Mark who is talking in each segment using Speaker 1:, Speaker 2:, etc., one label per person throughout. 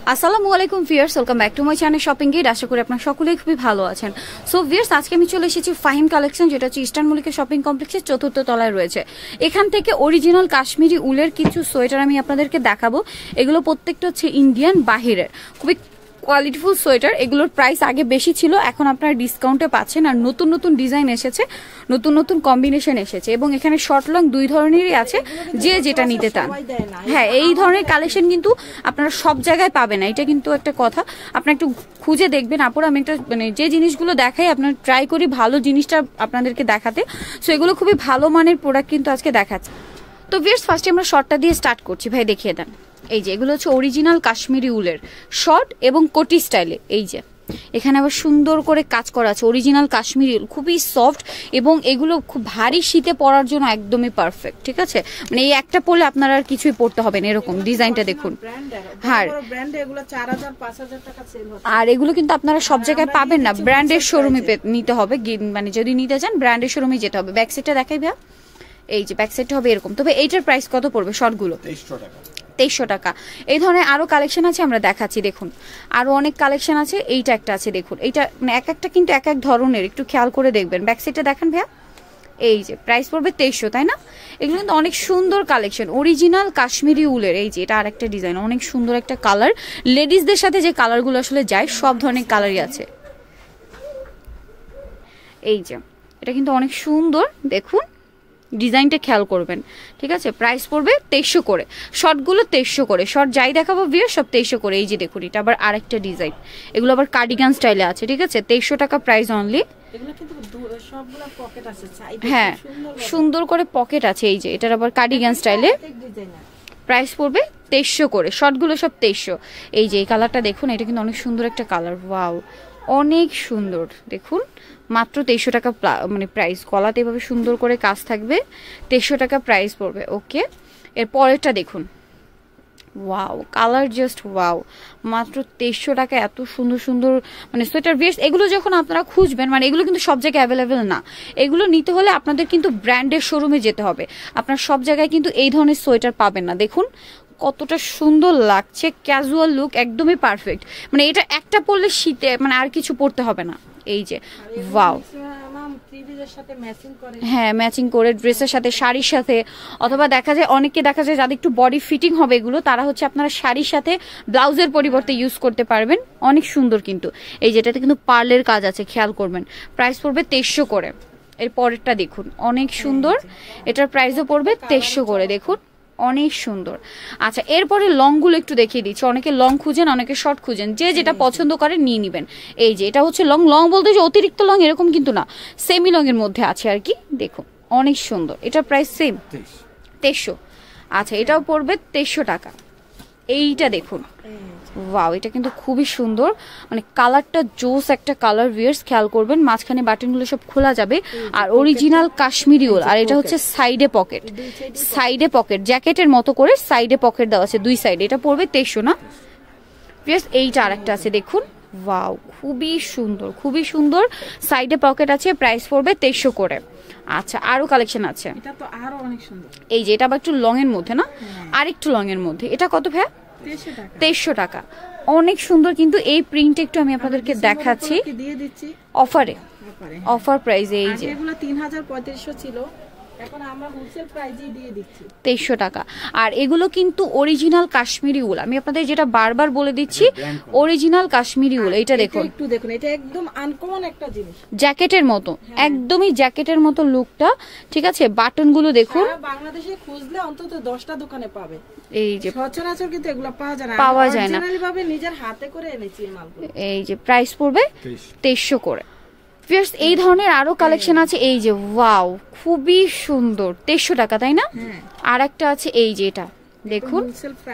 Speaker 1: আসসালামু আলাইকুম viewers, welcome back to my channel shopping guide. আশা করি আপনারা সকলেই খুবই ভালো আছেন। সো ভিউয়ার্স, আজকে আমি চলে এসেছি ফাহিম কালেকশন, যেটা হচ্ছে ইস্টার্ন মল্লিকা শপিং কমপ্লেক্সের 4th তলায় রয়েছে। এখান থেকে অরিজিনাল কাশ্মীরি উলের কিছু সোয়েটার আমি আপনাদেরকে দেখাবো। এগুলো প্রত্যেকটা হচ্ছে ইন্ডিয়ান বাহিরের, খুবই কোয়ালিটিফুল সোয়েটার। এগুলোর প্রাইস আগে বেশি ছিল, এখন আপনারা ডিসকাউন্টে পাচ্ছেন। আর নতুন নতুন ডিজাইন এসেছে, নতুন নতুন কম্বিনেশন এসেছে, এবং এখানে শর্ট লং দুই ধরনেরই আছে, যে যেটা নিতে চান। হ্যাঁ, এই ধরনের কালেকশন কিন্তু আপনারা সব জায়গায় পাবেন না, এটা কিন্তু একটা কথা। আপনারা একটু খুঁজে দেখবেন। আপুর আমি একটা যে জিনিসগুলো দেখাই, আপনার ট্রাই করি ভালো জিনিসটা আপনাদেরকে দেখাতে। সো এগুলো খুবই ভালো মানের প্রোডাক্ট কিন্তু আজকে দেখাচ্ছে। তো ভিউয়ার্স, ফার্স্টে আমরা শর্টটা দিয়ে স্টার্ট করছি। ভাই দেখিয়ে দেন। এই যে এগুলো হচ্ছে অরিজিনাল কাশ্মীরি উলের শর্ট এবং কোটি স্টাইলে। এই যে এখানে আবার সুন্দর করে কাজ করা আছে, অরিজিনাল কাশ্মীরি উল, খুবই সফট, এবং এগুলো খুব ভারী শীতে পরার জন্য একদমই পারফেক্ট। ঠিক আছে, মানে এই একটা পরলে আপনারা আর কিছুই পরতে হবে না। এরকম ডিজাইনটা দেখুন। হ্যাঁ, আর এগুলো কিন্তু আপনারা সব জায়গায় পাবেন না, ব্র্যান্ডের শোরুমে নিতে হবে। মানে যদি নিতে চান ব্র্যান্ডের শোরুমে যেতে হবে। ব্যাক সাইডটা দেখাই ভাইয়া। এই যে ব্যাক সাইডটা হবে এরকম। তবে এইটার প্রাইস কত পড়বে শর্টগুলো? 2300 টাকা। এই ধরনের আরো কালেকশন আছে, আমরা দেখাচ্ছি। দেখুন আরো অনেক কালেকশন আছে। এইটা একটা আছে দেখুন, এইটা মানে এক একটা কিন্তু এক এক ধরনের, একটু খেয়াল করে দেখবেন। ব্যাক সাইডটা দেখেন ভাইয়া। এই যে প্রাইস পড়বে 2300, তাই না? এগুলো কিন্তু অনেক সুন্দর কালেকশন, অরিজিনাল কাশ্মীরি উলের। এই যে এটা আরেকটা ডিজাইন, অনেক সুন্দর একটা কালার। লেডিসদের সাথে যে কালারগুলো আসলে যায়, সব ধরনের কালারই আছে। এই যে এটা কিন্তু অনেক সুন্দর, দেখুন ডিজাইনটা খেয়াল করবেন। ঠিক আছে, প্রাইস পড়বে 2300 করে। শর্টগুলো 2300 করে, শর্ট যাই দেখাবো ভিউয়ার সব 2300 করে। এই যে দেখুন, এটা আবার আরেকটা ডিজাইন, এগুলো আবার কার্ডিগান স্টাইলে আছে। ঠিক আছে, 2300 টাকা প্রাইস অনলি। হ্যাঁ, সুন্দর করে পকেট আছে। এই যে এটার আবার কার্ডিগান স্টাইলে, প্রাইস পড়বে 2300 করে। শর্টগুলো সব 2300। এই যে এই কালারটা দেখুন, এটা কিন্তু অনেক সুন্দর একটা কালার। ওয়াও, অনেক সুন্দর। দেখুন মাত্র 2300 টাকা মানে প্রাইস। গলাতে এভাবে সুন্দর করে কাজ থাকবে, 2300 টাকা প্রাইস পড়বে। ওকে, এর পরেরটা দেখুন। ওয়াও, কালার জাস্ট ওয়াও, মাত্র 2300 টাকা। এত সুন্দর সুন্দর মানে সোয়েটার ভিউয়ার্স, এগুলো যখন আপনারা খুঁজবেন, মানে এগুলো কিন্তু সব জায়গায় অ্যাভেলেবেল না। এগুলো নিতে হলে আপনাদের কিন্তু ব্র্যান্ডের শোরুমে যেতে হবে। আপনার সব জায়গায় কিন্তু এই ধরনের সোয়েটার পাবেন না। দেখুন কতটা সুন্দর লাগছে, ক্যাজুয়াল লুক, একদমই পারফেক্ট। মানে এটা একটা পরলে শীতে মানে আর কিছু পরতে হবে না। এই যে ওয়াও, হ্যাঁ ম্যাচিং করে ড্রেসের সাথে, শাড়ির সাথে, অথবা দেখা যায় অনেকে দেখা যায় যাদের একটু বডি ফিটিং হবে এগুলো, তারা হচ্ছে আপনারা শাড়ির সাথে ব্লাউজের পরিবর্তে ইউজ করতে পারবেন। অনেক সুন্দর কিন্তু। এই যেটাতে কিন্তু পার্লের কাজ আছে, খেয়াল করবেন। প্রাইস পড়বে 2300 করে। এর পরেরটা দেখুন, অনেক সুন্দর, এটার প্রাইসও পড়বে 2300 করে। দেখুন অনেক সুন্দর। আচ্ছা, এরপরে লংগুলো একটু দেখিয়ে দিচ্ছি। অনেকে লং খুঁজেন, অনেকে শর্ট খুঁজেন, যে যেটা পছন্দ করে নিয়ে নেবেন। এই যে এটা হচ্ছে লং। লং বলতে যে অতিরিক্ত লং এরকম কিন্তু না, সেমি লং এর মধ্যে আছে আর কি। দেখুন অনেক সুন্দর, এটার প্রাইস সেম 2300। আচ্ছা, এটাও পড়বে 2300 টাকা। এইটা দেখুন, ওয়াও, এটা কিন্তু খুবই সুন্দর, মানে কালারটা জোস একটা কালার। ভিউয়ার্স খেয়াল করবেন, মাঝখানে বাটনগুলো সব খোলা যাবে, আর অরিজিনাল কাশ্মীরি উল। আর এটা হচ্ছে সাইডে পকেট, সাইডে পকেট জ্যাকেটের মতো করে সাইডে পকেট দেওয়া আছে দুই সাইডে। এটা পড়বে 2300 না ভিউয়ার্স? এইটা আরেকটা আছে দেখুন, ওয়াও, খুবই সুন্দর, খুবই সুন্দর। সাইডে পকেট আছে, প্রাইস পড়বে 2300 করে। আচ্ছা, আরো কালেকশন আছে। এটা তো আরো অনেক সুন্দর। এই যে এটা আবার একটু লং এর মধ্যে না, আর একটু লং এর মধ্যে। এটা কত ভাইয়া? 2300 টাকা। অনেক সুন্দর কিন্তু এই প্রিন্ট একটু আমি আপনাদেরকে দেখাচ্ছি অফারে, অফার প্রাইসে। এই যে এগুলো 3500 ছিল, এখন আমরা হোলসেল প্রাইসে দিয়ে দিচ্ছি 2300 টাকা। আর এগুলো কিন্তু অরিজিনাল কাশ্মীরি উল। আমি আপনাদের যেটা বারবার বলে দিচ্ছি, অরিজিনাল কাশ্মীরি উল। এইটা দেখুন, একটু দেখুন, এটা একদম আনকমন একটা জিনিস, জ্যাকেটের মতো, একদমই জ্যাকেটের মতো লুকটা। ঠিক আছে, বাটনগুলো দেখুন, বাংলাদেশে খুঁজলে অন্তত 10টা দোকানে পাবে। এই যে সচরাচর কিন্তু এগুলো পাওয়া যায় না, পাওয়া যায় না। অরিজিনালি ভাবে নিজের হাতে করে এনেছি এই মালগুলো। এই যে প্রাইস পড়বে 2300 করে। ভিউয়ার্স, এই ধরনের আরো কালেকশন আছে। এই যে ওয়াও, খুবই সুন্দর, 2300 টাকা, তাই না? আর একটা আছে, এই যে এটা দেখুন,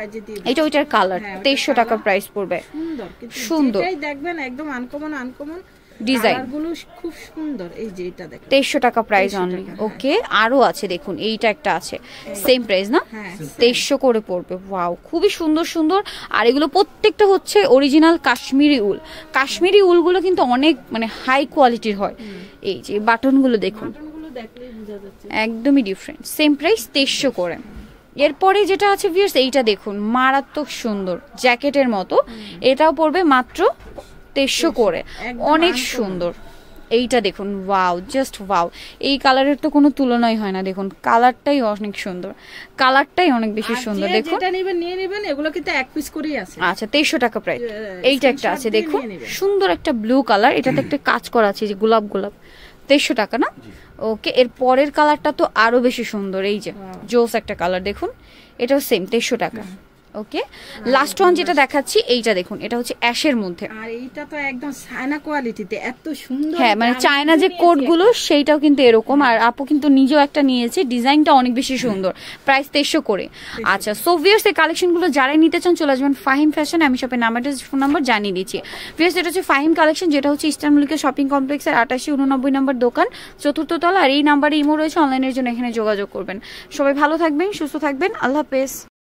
Speaker 1: এটা ওইটার কালার, 2300 টাকা প্রাইস পড়বে। সুন্দর, দেখবেন একদম আনকমন আনকমন ডিজাইন গুলো, খুব সুন্দর। এই যে এটা দেখুন, 2300 টাকা প্রাইস অনলি। ওকে, আরো আছে দেখুন, এইটা একটা আছে, সেম প্রাইস না, 2300 করে পড়বে। ওয়াও, খুবই সুন্দর সুন্দর। আর এগুলো প্রত্যেকটা হচ্ছে অরিজিনাল কাশ্মীরি উল। কাশ্মীরি উলগুলো কিন্তু অনেক মানে হাই কোয়ালিটির হয়। এই যে বাটনগুলো দেখুন, একদমই ডিফারেন্ট, সেম প্রাইস 2300 করে। এরপরে যেটা আছে ভিউয়ার্স, এইটা দেখুন মারাত্মক সুন্দর জ্যাকেটের মতো, এটাও পড়বে মাত্র 2300 করে, অনেক সুন্দর। এইটা দেখুন, ওয়াও, জাস্ট ওয়াও, এই কালারের তো কোনো তুলনাই হয় না। দেখুন কালারটাই অনেক সুন্দর, কালারটাই অনেক বেশি সুন্দর। দেখুন
Speaker 2: যেটা নেবেন নিয়ে নেবেন, এগুলো কিন্তু এক পিস করেই আছে।
Speaker 1: আচ্ছা 2300 টাকা প্রাইস। এইটা একটা আছে দেখুন, সুন্দর একটা ব্লু কালার, এটাতে একটা কাজ করা আছে যে গোলাপ গোলাপ, 2300 টাকা না? ওকে, এর পরের কালারটা তো আরো বেশি সুন্দর, এই যে জোস একটা কালার দেখুন, এটাও সেম 2300 টাকা। ওকে, লাস্ট ওয়ান যেটা দেখাচ্ছি এইটা দেখুন, এটা হচ্ছে অ্যাশের মধ্যে,
Speaker 2: আর এইটা তো একদম চায়না কোয়ালিটিতে, এত সুন্দর।
Speaker 1: হ্যাঁ মানে চায়না যে কোট গুলো সেইটাও কিন্তু এরকম, আর আপু কিন্তু নিজেও একটা নিয়েছে, ডিজাইনটা অনেক বেশি সুন্দর, প্রাইস 2300 করে। আচ্ছা, সো ভিউয়ার্স এই কালেকশন গুলো যারাই নিতে চান চলে আসবেন ফাহিম ফ্যাশন, আমি শপের নাম অ্যাড্রেস ফোন নাম্বার জানিয়ে দিচ্ছি। ভিউয়ার্স এটা হচ্ছে ফাহিম কালেকশন, যেটা হচ্ছে ইস্টার্ন মল্লিকা শপিং কমপ্লেক্সের 88-89 নম্বর দোকান, 4th তলা, আর এই নাম্বারে ইমো রয়েছে, অনলাইনের জন্য এখানে যোগাযোগ করবেন। সবাই ভালো থাকবেন, সুস্থ থাকবেন, আল্লাহ হাফেজ।